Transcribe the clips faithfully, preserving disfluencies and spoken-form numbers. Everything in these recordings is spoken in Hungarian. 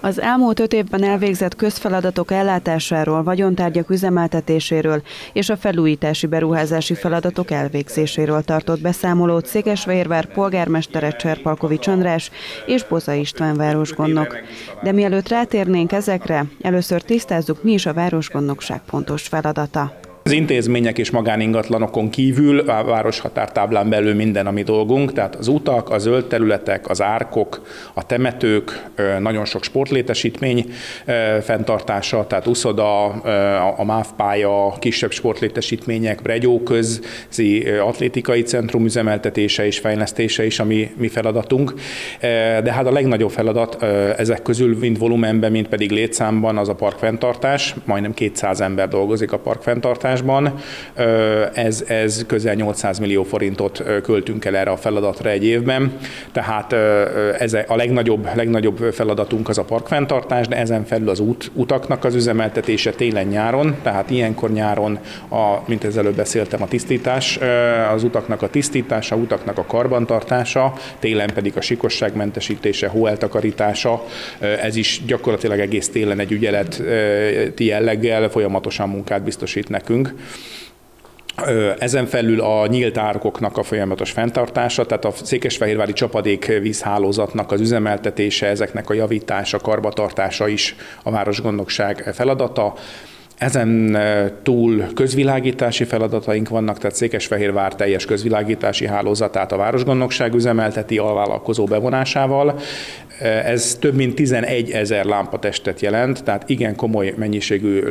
Az elmúlt öt évben elvégzett közfeladatok ellátásáról, vagyontárgyak üzemeltetéséről és a felújítási beruházási feladatok elvégzéséről tartott beszámolót Székesfehérvár polgármestere Cserpalkovics András és Boza István városgondnok. De mielőtt rátérnénk ezekre, először tisztázzuk, mi is a városgondnokság pontos feladata. Az intézmények és magáningatlanokon kívül a városhatártáblán belül minden, ami dolgunk, tehát az utak, a zöld területek, az árkok, a temetők, nagyon sok sportlétesítmény fenntartása, tehát uszoda, a mávpálya, kisebb sportlétesítmények, bregyóközi atlétikai centrum üzemeltetése és fejlesztése is a mi, mi feladatunk. De hát a legnagyobb feladat ezek közül mind volumenben, mind pedig létszámban az a parkfenntartás. Majdnem kétszáz ember dolgozik a parkfenntartásban. Ez, ez közel nyolcszáz millió forintot költünk el erre a feladatra egy évben, tehát ez a legnagyobb, legnagyobb feladatunk az a parkfenntartás, de ezen felül az út, utaknak az üzemeltetése télen-nyáron, tehát ilyenkor nyáron, a, mint ezelőtt beszéltem, a tisztítás, az utaknak a tisztítása, utaknak a karbantartása, télen pedig a sikosságmentesítése, hóeltakarítása, ez is gyakorlatilag egész télen egy ügyeleti jelleggel folyamatosan munkát biztosít nekünk. Ezen felül a nyílt árkoknak a folyamatos fenntartása, tehát a székesfehérvári csapadékvízhálózatnak az üzemeltetése, ezeknek a javítása, karbantartása is a városgondnokság feladata. Ezen túl közvilágítási feladataink vannak, tehát Székesfehérvár teljes közvilágítási hálózatát a városgondnokság üzemelteti alvállalkozó bevonásával. Ez több mint tizenegyezer lámpatestet jelent, tehát igen komoly mennyiségű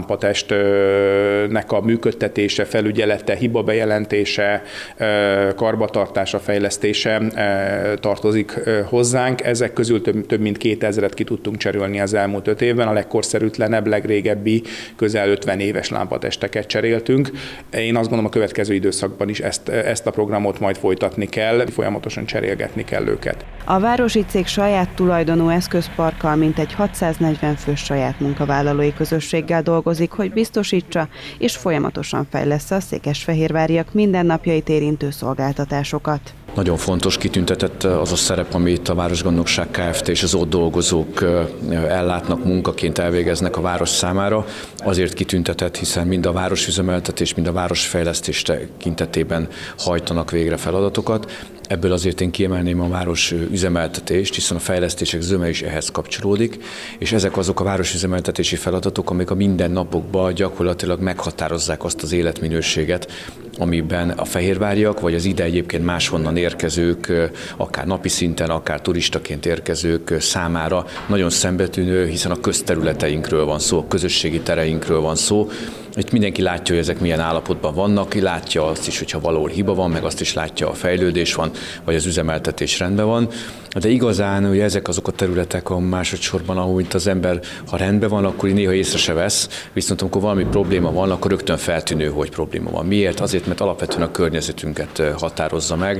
lámpatestnek a működtetése, felügyelete, hibabejelentése, karbantartása, fejlesztése tartozik hozzánk. Ezek közül több, több mint kétezret ki tudtunk cserélni az elmúlt öt évben, a legkorszerűtlenebb, legrégebbi, közel ötven éves lámpatesteket cseréltünk. Én azt gondolom, a következő időszakban is ezt, ezt a programot majd folytatni kell, folyamatosan cserélgetni kell őket. A városi cég saját tulajdonú eszközparkkal mintegy hatszáznegyven fős saját munkavállalói közösséggel dolgozik, hogy biztosítsa és folyamatosan fejlessze a székesfehérváriak mindennapjait érintő szolgáltatásokat. Nagyon fontos, kitüntetett az a szerep, amit a Városgondnokság Kft. És az ott dolgozók ellátnak, munkaként elvégeznek a város számára. Azért kitüntetett, hiszen mind a városüzemeltetés, mind a városfejlesztés tekintetében hajtanak végre feladatokat. Ebből azért én kiemelném a város üzemeltetést, hiszen a fejlesztések zöme is ehhez kapcsolódik, és ezek azok a városüzemeltetési feladatok, amik a mindennapokban gyakorlatilag meghatározzák azt az életminőséget, amiben a fehérváriak, vagy az ide egyébként máshonnan érkezők, akár napi szinten, akár turistaként érkezők számára nagyon szembetűnő, hiszen a közterületeinkről van szó, a közösségi tereinkről van szó. Itt mindenki látja, hogy ezek milyen állapotban vannak, látja azt is, hogyha valahol hiba van, meg azt is látja, a fejlődés van, vagy az üzemeltetés rendben van. De igazán ugye ezek azok a területek a másodszorban, ahol itt az ember, ha rendben van, akkor néha észre se vesz, viszont amikor valami probléma van, akkor rögtön feltűnő, hogy probléma van. Miért? Azért, mert alapvetően a környezetünket határozza meg.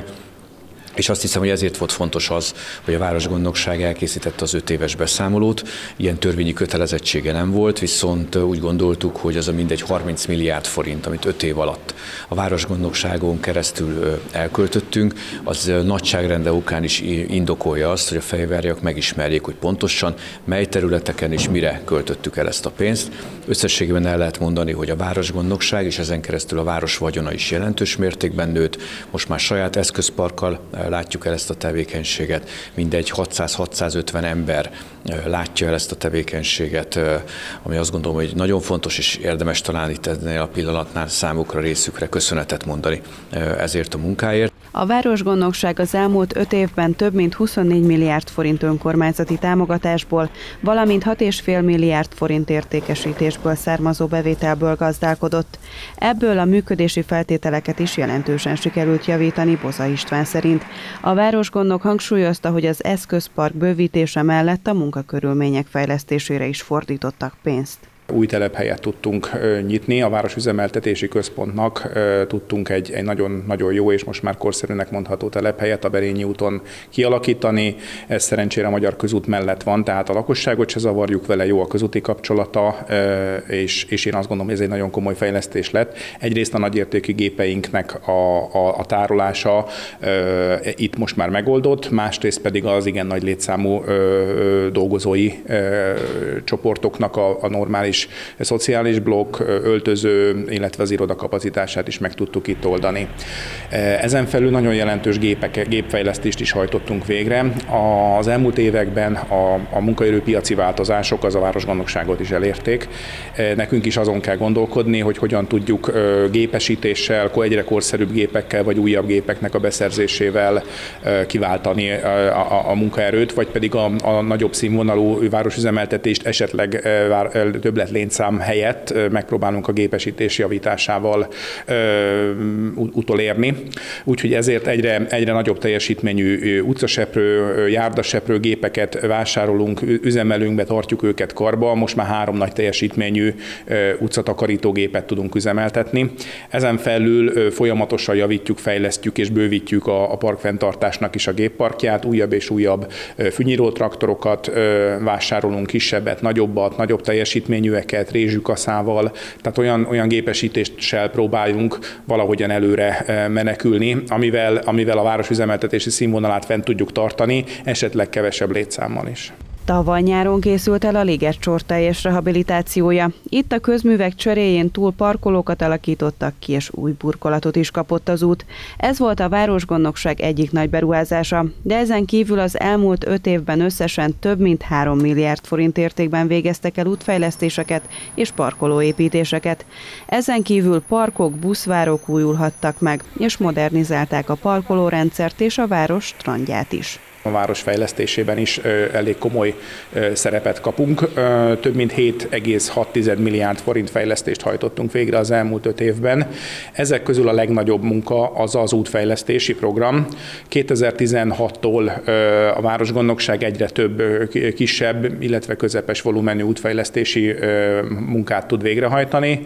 És azt hiszem, hogy ezért volt fontos az, hogy a Városgondnokság elkészítette az öt éves beszámolót. Ilyen törvényi kötelezettsége nem volt, viszont úgy gondoltuk, hogy az a mindegy harminc milliárd forint, amit öt év alatt a Városgondnokságon keresztül elköltöttünk, az nagyságrende okán is indokolja azt, hogy a fehérváriak megismerjék, hogy pontosan mely területeken és mire költöttük el ezt a pénzt. Összességében el lehet mondani, hogy a Városgondnokság és ezen keresztül a város vagyona is jelentős mértékben nőtt. Most már saját eszközparkkal látjuk el ezt a tevékenységet, mindegy hatszáz-hatszázötven ember látja el ezt a tevékenységet, ami azt gondolom, hogy nagyon fontos és érdemes talán itt ennél a pillanatnál számukra, részükre köszönetet mondani ezért a munkáért. A Városgondnokság az elmúlt öt évben több mint huszonnégy milliárd forint önkormányzati támogatásból, valamint hat egész öt milliárd forint értékesítésből származó bevételből gazdálkodott. Ebből a működési feltételeket is jelentősen sikerült javítani Boza István szerint. A városgondnok hangsúlyozta, hogy az eszközpark bővítése mellett a munkakörülmények fejlesztésére is fordítottak pénzt. Új telephelyet tudtunk nyitni, a Városüzemeltetési Központnak tudtunk egy, egy nagyon, nagyon jó és most már korszerűnek mondható telephelyet a Berényi úton kialakítani. Ez szerencsére a Magyar Közút mellett van, tehát a lakosságot se zavarjuk vele, jó a közúti kapcsolata, és, és én azt gondolom, hogy ez egy nagyon komoly fejlesztés lett. Egyrészt a nagyértékű gépeinknek a, a, a tárolása itt most már megoldott, másrészt pedig az igen nagy létszámú dolgozói csoportoknak a, a normális szociális blokk, öltöző, illetve az iroda kapacitását is meg tudtuk itt oldani. Ezen felül nagyon jelentős gépek, gépfejlesztést is hajtottunk végre. Az elmúlt években a, a munkaerőpiaci változások az a városgondnokságot is elérték. Nekünk is azon kell gondolkodni, hogy hogyan tudjuk gépesítéssel, egyre korszerűbb gépekkel vagy újabb gépeknek a beszerzésével kiváltani a, a, a munkaerőt, vagy pedig a, a nagyobb színvonalú városüzemeltetést esetleg többlet létszám helyett megpróbálunk a gépesítés javításával ö, utolérni. Úgyhogy ezért egyre, egyre nagyobb teljesítményű utcaseprő, járdaseprő gépeket vásárolunk, üzemelünk be, tartjuk őket karba. Most már három nagy teljesítményű utcatakarítógépet tudunk üzemeltetni. Ezen felül folyamatosan javítjuk, fejlesztjük és bővítjük a, a parkfenntartásnak is a gépparkját. Újabb és újabb fűnyírótraktorokat vásárolunk, kisebbet, nagyobbat, nagyobb teljesítményűeket, rézsükaszával, tehát olyan, olyan gépesítéssel próbáljunk valahogyan előre menekülni, amivel, amivel a városüzemeltetési színvonalát fent tudjuk tartani, esetleg kevesebb létszámmal is. Tavaly nyáron készült el a Ligetcsort teljes rehabilitációja. Itt a közművek cseréjén túl parkolókat alakítottak ki, és új burkolatot is kapott az út. Ez volt a városgondnokság egyik nagy beruházása, de ezen kívül az elmúlt öt évben összesen több mint három milliárd forint értékben végeztek el útfejlesztéseket és parkolóépítéseket. Ezen kívül parkok, buszvárok újulhattak meg, és modernizálták a parkolórendszert és a város strandját is. A város fejlesztésében is elég komoly szerepet kapunk. Több mint hét egész hat milliárd forint fejlesztést hajtottunk végre az elmúlt öt évben. Ezek közül a legnagyobb munka az az útfejlesztési program. kétezer-tizenhattól a városgondnokság egyre több kisebb, illetve közepes volumenű útfejlesztési munkát tud végrehajtani.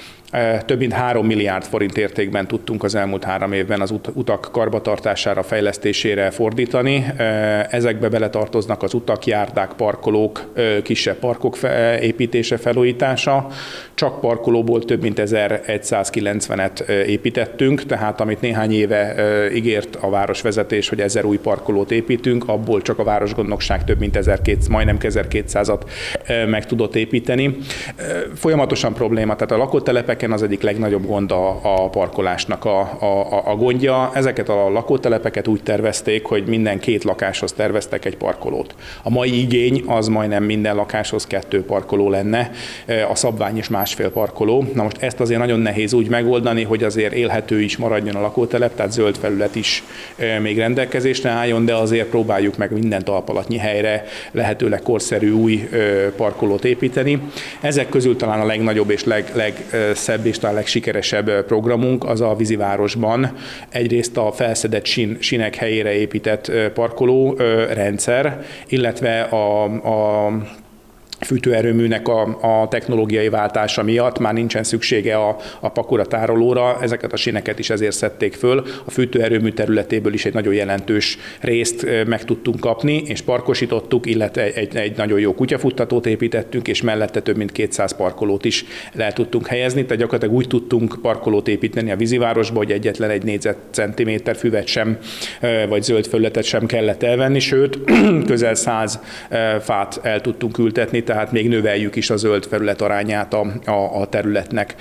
Több mint három milliárd forint értékben tudtunk az elmúlt három évben az utak karbantartására, fejlesztésére fordítani. Ezekbe beletartoznak az utak, járdák, parkolók, kisebb parkok építése, felújítása. Csak parkolóból több mint ezerszázkilencvenet építettünk, tehát amit néhány éve ígért a városvezetés, hogy ezer új parkolót építünk, abból csak a városgondnokság több mint ezerkétszáz, majdnem ezerkétszázat meg tudott építeni. Folyamatosan probléma, tehát a lakótelepek az egyik legnagyobb gond a, a parkolásnak a, a, a gondja. Ezeket a lakótelepeket úgy tervezték, hogy minden két lakáshoz terveztek egy parkolót. A mai igény az majdnem minden lakáshoz kettő parkoló lenne, a szabvány is másfél parkoló. Na most ezt azért nagyon nehéz úgy megoldani, hogy azért élhető is maradjon a lakótelep, tehát zöld felület is még rendelkezésre álljon, de azért próbáljuk meg minden talpalatnyi helyre lehetőleg korszerű új parkolót építeni. Ezek közül talán a legnagyobb és leg, leg és talán legsikeresebb programunk az a Vízivárosban. Egyrészt a felszedett sín, sínek helyére épített parkoló rendszer, illetve a, a fűtőerőműnek a, a technológiai váltása miatt már nincsen szüksége a, a pakura tárolóra, ezeket a síneket is ezért szedték föl. A fűtőerőmű területéből is egy nagyon jelentős részt meg tudtunk kapni, és parkosítottuk, illetve egy, egy, egy nagyon jó kutyafuttatót építettünk, és mellette több mint kétszáz parkolót is le tudtunk helyezni, tehát gyakorlatilag úgy tudtunk parkolót építeni a Vízivárosba, hogy egyetlen egy négyzetcentiméter füvet sem, vagy zöld felületet sem kellett elvenni, sőt, közel száz fát el tudtunk ültetni, tehát még növeljük is a zöld felület arányát a, a, a területnek.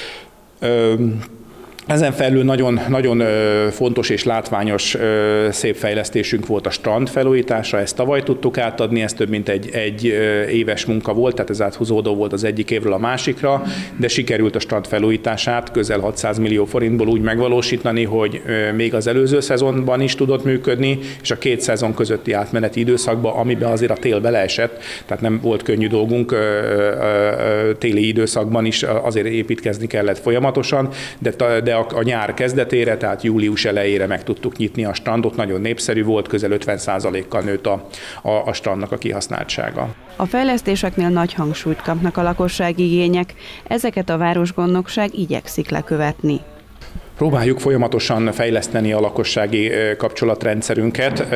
Ezen felül nagyon, nagyon fontos és látványos szép fejlesztésünk volt a strand felújítása, ezt tavaly tudtuk átadni, ez több mint egy, egy éves munka volt, tehát ez áthúzódó volt az egyik évről a másikra, de sikerült a strand felújítását közel hatszáz millió forintból úgy megvalósítani, hogy még az előző szezonban is tudott működni, és a két szezon közötti átmeneti időszakban, amiben azért a tél beleesett, tehát nem volt könnyű dolgunk, téli időszakban is azért építkezni kellett folyamatosan, de, de de a, a nyár kezdetére, tehát július elejére meg tudtuk nyitni a strandot, nagyon népszerű volt, közel ötven százalékkal nőtt a, a, a strandnak a kihasználtsága. A fejlesztéseknél nagy hangsúlyt kapnak a lakossági igények, ezeket a városgondnokság igyekszik lekövetni. Próbáljuk folyamatosan fejleszteni a lakossági kapcsolatrendszerünket,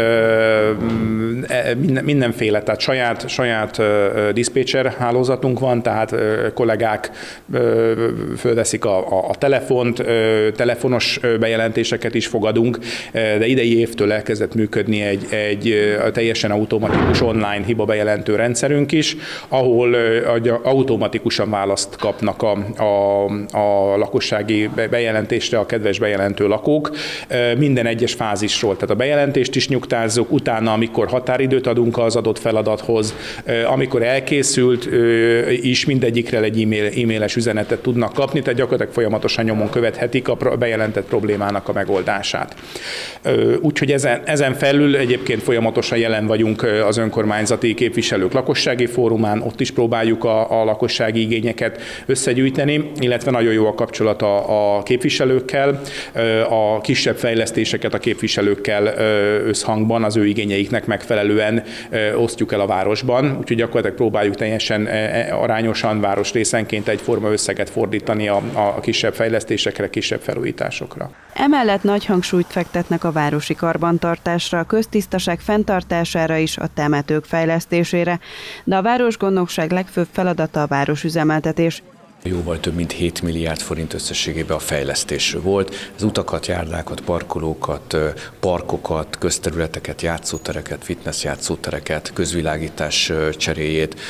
mindenféle, tehát saját, saját diszpécser hálózatunk van, tehát kollégák fölveszik a, a, a telefont, telefonos bejelentéseket is fogadunk, de idei évtől elkezdett működni egy, egy teljesen automatikus online hibabejelentő rendszerünk is, ahol automatikusan választ kapnak a, a, a lakossági bejelentésre a kedves bejelentő lakók minden egyes fázisról. Tehát a bejelentést is nyugtázzuk, utána, amikor határidőt adunk az adott feladathoz, amikor elkészült is mindegyikre egy e-mail, e-mailes üzenetet tudnak kapni, tehát gyakorlatilag folyamatosan nyomon követhetik a bejelentett problémának a megoldását. Úgyhogy ezen, ezen felül egyébként folyamatosan jelen vagyunk az önkormányzati képviselők lakossági fórumán, ott is próbáljuk a, a lakossági igényeket összegyűjteni, illetve nagyon jó a kapcsolat a, a képviselőkkel, a kisebb fejlesztéseket a képviselőkkel összhangban, az ő igényeiknek megfelelően osztjuk el a városban, úgyhogy gyakorlatilag próbáljuk teljesen arányosan városrészenként egyforma összeget fordítani a, a kisebb fejlesztésekre, kisebb felújításokra. Emellett nagy hangsúlyt fektetnek a városi karbantartásra, a köztisztaság fenntartására is, a temetők fejlesztésére, de a városgondnokság legfőbb feladata a városüzemeltetés. Jóval több mint hét milliárd forint összességében a fejlesztés volt. Az utakat, járdákat, parkolókat, parkokat, közterületeket, játszótereket, fitness játszótereket, közvilágítás cseréjét,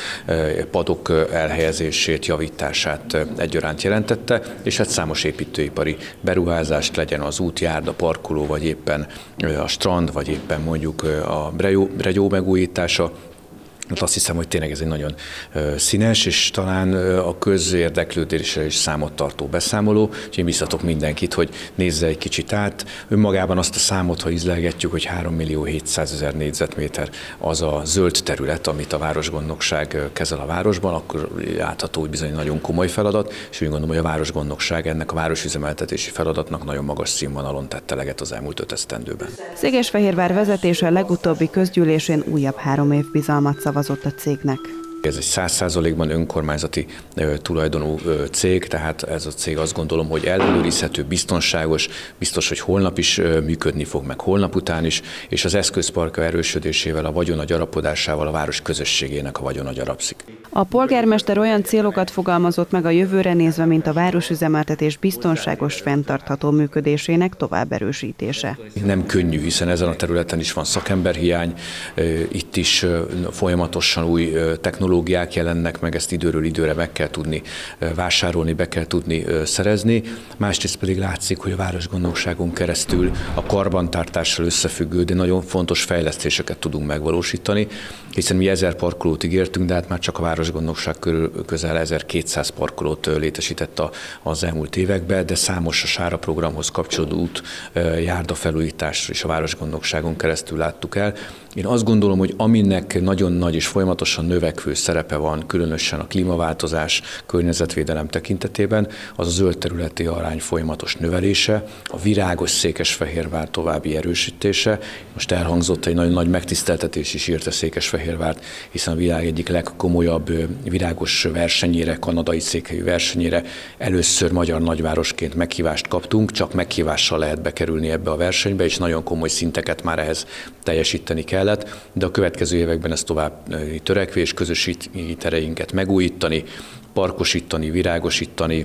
padok elhelyezését, javítását egyaránt jelentette, és hát számos építőipari beruházást, legyen az út, járda, parkoló, vagy éppen a strand, vagy éppen mondjuk a Bregyó megújítása. Azt hiszem, hogy tényleg ez egy nagyon színes, és talán a közérdeklődésre is számot tartó beszámoló, és én biztatok mindenkit, hogy nézze egy kicsit át. Önmagában azt a számot, ha ízlelgetjük, hogy három millió hétszázezer négyzetméter az a zöld terület, amit a városgondnokság kezel a városban, akkor látható, hogy bizony nagyon komoly feladat, és úgy gondolom, hogy a városgondnokság ennek a városüzemeltetési feladatnak nagyon magas színvonalon tette eleget az elmúlt öt esztendőben. Székesfehérvár vezetése a legutóbbi közgyűlésén újabb három év bizalmat szavazott a cégnek. Ez egy száz százalékban önkormányzati tulajdonú cég, tehát ez a cég azt gondolom, hogy ellenőrizhető, biztonságos, biztos, hogy holnap is működni fog, meg holnap után is, és az eszközparka erősödésével, a vagyona gyarapodásával a város közösségének a vagyona gyarapszik. A polgármester olyan célokat fogalmazott meg a jövőre nézve, mint a városüzemeltetés biztonságos, fenntartható működésének tovább erősítése. Nem könnyű, hiszen ezen a területen is van szakemberhiány, itt is folyamatosan új technológiák jelennek meg, ezt időről időre meg kell tudni vásárolni, be kell tudni szerezni. Másrészt pedig látszik, hogy a városgondnokságon keresztül a karbantartással összefüggő, de nagyon fontos fejlesztéseket tudunk megvalósítani, hiszen mi ezer parkolót ígértünk, de hát már csak a városgondnokság körül közel ezerkétszáz parkolót létesített az elmúlt években, de számos a Sára programhoz kapcsolódó út, járdafelújításra is a városgondnokságon keresztül láttuk el. Én azt gondolom, hogy aminek nagyon nagy és folyamatosan növekvő szerepe van, különösen a klímaváltozás, környezetvédelem tekintetében, az a zöld területi arány folyamatos növelése, a virágos Székesfehérvár további erősítése. Most elhangzott egy nagyon nagy megtiszteltetés is érte Székesfehérvárt, hiszen a világ egyik legkomolyabb virágos versenyére, kanadai székhelyű versenyére először magyar nagyvárosként meghívást kaptunk, csak meghívással lehet bekerülni ebbe a versenybe, és nagyon komoly szinteket már ehhez teljesíteni kellett, de a következő években ez tovább törekvés, közösségi tereinket megújítani, parkosítani, virágosítani,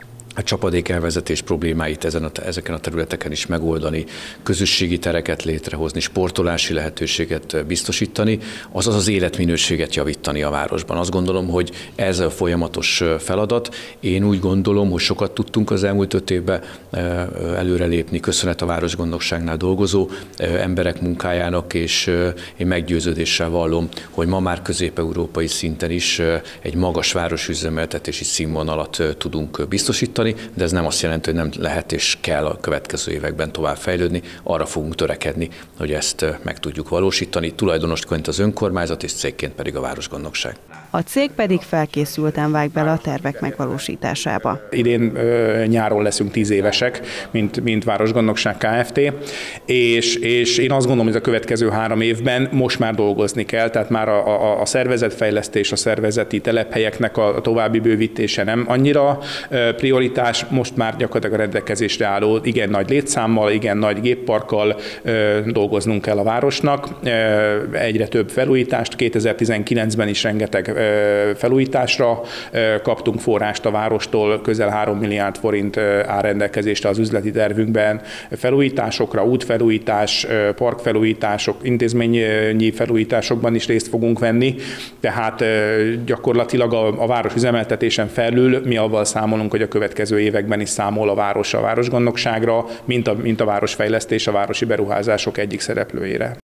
a csapadékelvezetés problémáit ezen a, ezeken a területeken is megoldani, közösségi tereket létrehozni, sportolási lehetőséget biztosítani, azaz az életminőséget javítani a városban. Azt gondolom, hogy ez a folyamatos feladat. Én úgy gondolom, hogy sokat tudtunk az elmúlt öt évben előrelépni, köszönet a városgondnokságnál dolgozó emberek munkájának, és én meggyőződéssel vallom, hogy ma már közép-európai szinten is egy magas városüzemeltetési színvonalat tudunk biztosítani, de ez nem azt jelenti, hogy nem lehet és kell a következő években tovább fejlődni. Arra fogunk törekedni, hogy ezt meg tudjuk valósítani. Tulajdonosként az önkormányzat és cégként pedig a városgondnokság. a cég pedig felkészülten vág bele a tervek megvalósításába. Idén ö, nyáron leszünk tíz évesek, mint, mint Városgondnokság Kft. És, és én azt gondolom, hogy a következő három évben most már dolgozni kell, tehát már a, a, a szervezetfejlesztés, a szervezeti telephelyeknek a további bővítése nem annyira prioritás, most már gyakorlatilag a rendelkezésre álló igen nagy létszámmal, igen nagy gépparkkal dolgoznunk kell a városnak. Egyre több felújítást, kétezer-tizenkilencben is rengeteg felújításra kaptunk forrást a várostól, közel három milliárd forint áll rendelkezésre az üzleti tervünkben felújításokra, útfelújítás, parkfelújítások, intézményi felújításokban is részt fogunk venni, tehát gyakorlatilag a, a város üzemeltetésen felül mi avval számolunk, hogy a következő években is számol a város a városgondnokságra, mint a, mint a városfejlesztés, a városi beruházások egyik szereplőjére.